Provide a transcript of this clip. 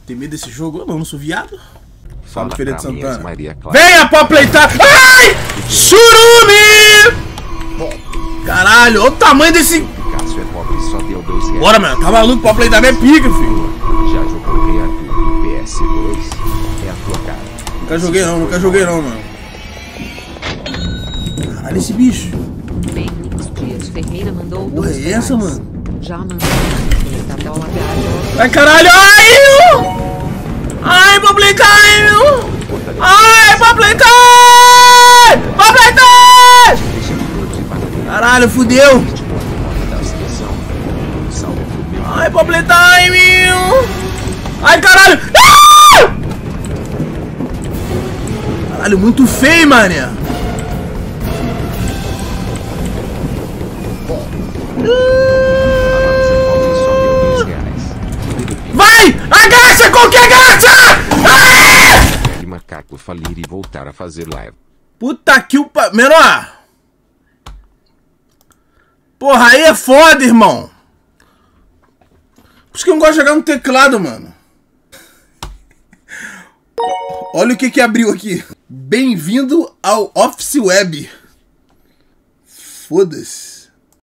Tem medo desse jogo? Eu não sou viado. Fala Feira de pra mim, Santana. Maria Clara. Venha pra pleitar! Ai! Churume! Caralho, olha o tamanho desse... Picasso é pobre e só deu R$2. Bora, mano, tá maluco? Pra pleitar minha pica, filho. Já jogou Rei Arthur do PS2? É a tua cara. Nunca joguei não, mano. Caralho, esse bicho. Benix Dias Ferreira mandou Porra, é essa, mano? Já mandou. Ai, caralho, ai! Ai, pra pleitar, meu! Ai, pra pleitar! Pra pleitar! Caralho, fudeu! Ai, Public Time! Ai, caralho! Ah! Caralho, muito feio, mané! Vai! Agacha! Qualquer agacha! Ah! E macaco falir e voltar a fazer live. Puta que o pa... Menor! Porra, aí é foda, irmão! Por isso que eu não gosto de jogar no teclado, mano. Olha o que que abriu aqui. Bem-vindo ao Office Web. Foda-se.